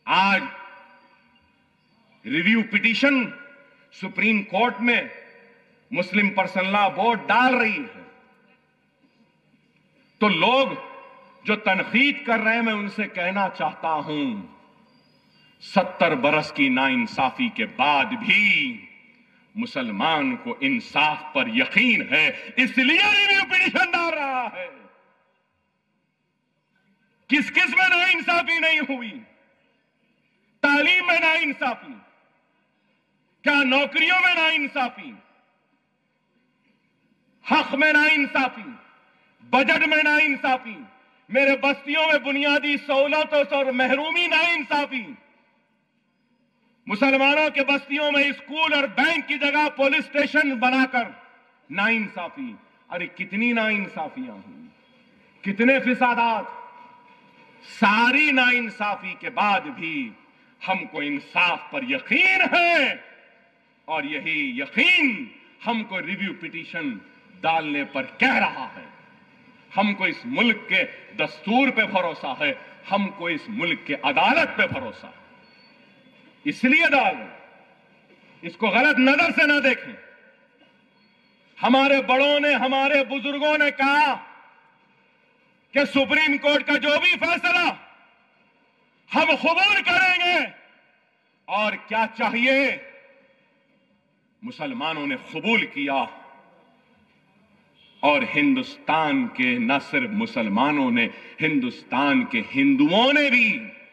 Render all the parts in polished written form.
आज review petition supreme court में मुस्लिम personal law board डाल रही है, तो लोग जो तनकीद कर रहे हैं, मैं उनसे कहना चाहता हूं, 70 बरस की नाइंसाफी के बाद भी मुसलमान को इंसाफ पर यकीन है, इसलिए रिव्यू पिटीशन डाल रहा है। किस किस में नाइंसाफी नहीं हुई? तालीम में नाइंसाफी, क्या नौकरियों में नाइंसाफी, हक में नाइंसाफी, बजट में नाइंसाफी, मेरे बस्तियों में बुनियादी सहूलतों से और महरूमी नाइंसाफी, मुसलमानों के बस्तियों में स्कूल और बैंक की जगह पुलिस स्टेशन बनाकर नाइंसाफी। अरे कितनी नाइंसाफियां हुई, कितने फिसादात। सारी नाइंसाफी के बाद भी हमको इंसाफ पर यकीन है, और यही यकीन हमको रिव्यू पिटीशन डालने पर कह रहा है। हमको इस मुल्क के दस्तूर पे भरोसा है, हमको इस मुल्क के अदालत पे भरोसा है, इसलिए डालें। इसको गलत नजर से ना देखें। हमारे बड़ों ने, हमारे बुजुर्गों ने कहा कि सुप्रीम कोर्ट का जो भी फैसला हम कबूल करेंगे, और क्या चाहिए, मुसलमानों ने कबूल किया। और हिंदुस्तान के न सिर्फ मुसलमानों ने, हिंदुस्तान के हिंदुओं ने भी।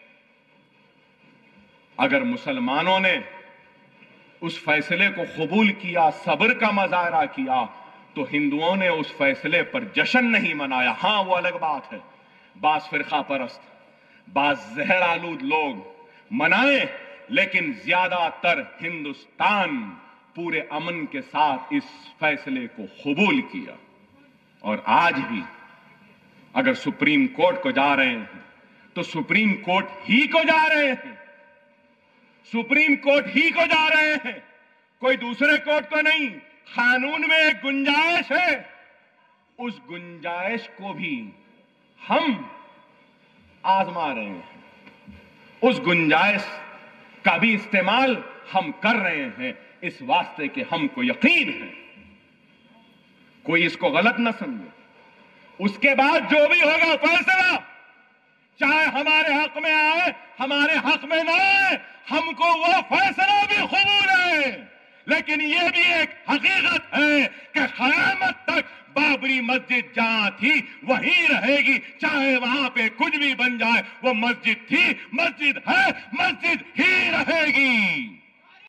अगर मुसलमानों ने उस फैसले को कबूल किया, सब्र का मुजाहरा किया, तो हिंदुओं ने उस फैसले पर जश्न नहीं मनाया। हां, वो अलग बात है, बास फिरका परस्त, बास जहर आलूद लोग मनाए, लेकिन ज्यादातर हिंदुस्तान पूरे अमन के साथ इस फैसले को कबूल किया। और आज भी अगर सुप्रीम कोर्ट को जा रहे हैं, तो सुप्रीम कोर्ट ही को जा रहे हैं, सुप्रीम कोर्ट ही को जा रहे हैं, कोई दूसरे कोर्ट को नहीं। कानून में एक गुंजाइश है, उस गुंजाइश को भी हम आजमा रहे हैं, उस गुंजाइश का भी इस्तेमाल हम कर रहे हैं, इस वास्ते के हमको यकीन है। कोई इसको गलत न समझे। उसके बाद जो भी होगा फैसला, चाहे हमारे हक में आए, हमारे हक में ना आए, हमको वो फैसला भी कबूल है। लेकिन ये भी एक हकीकत है कि क़यामत तक बाबरी मस्जिद जहां थी वहीं रहेगी, चाहे वहां पे कुछ भी बन जाए। वो मस्जिद थी, मस्जिद है, मस्जिद ही रहेगी।